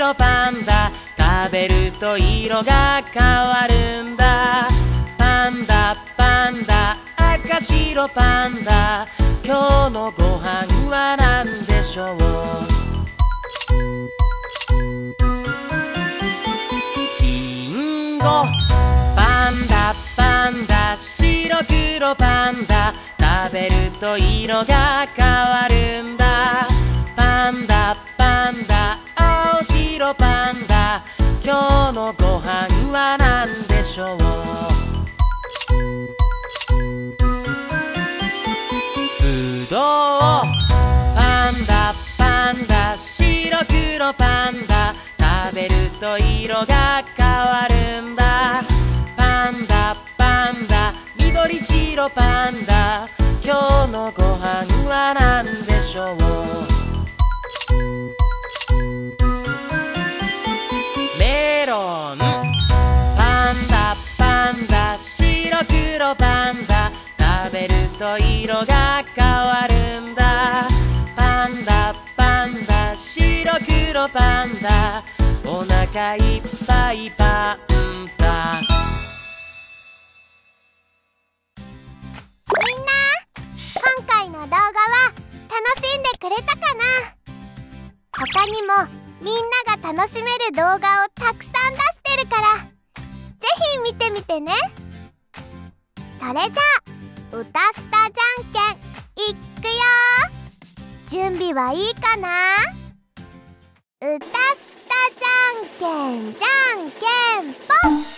黒パンダ、食べると色が変わるんだ。パンダパンダ赤白パンダ、今日のご飯は何でしょう。リンゴ。パンダパンダ白黒パンダ、食べると色が変わるんだ。パンダパンダ青白パンダ、今日のご飯は何でしょう。ぶどう。パンダパンダ白黒パンダ、食べると色が変わるんだ。パンダパンダ緑白パンダ、今日のご飯は何でしょう。メロン。パンダパンダ白黒パンダ、食べると色が変わるんだ。パンダパンダ白黒パンダ、お腹いっぱいパンダ。 みんな、今回の動画は楽しんでくれたかな。他にもみんなが楽しめる動画をたくさん出してるから、ぜひ見てみてね。それじゃあ、歌スタじゃんけんいくよ。準備はいいかな。歌スタじゃんけんじゃんけんぽん。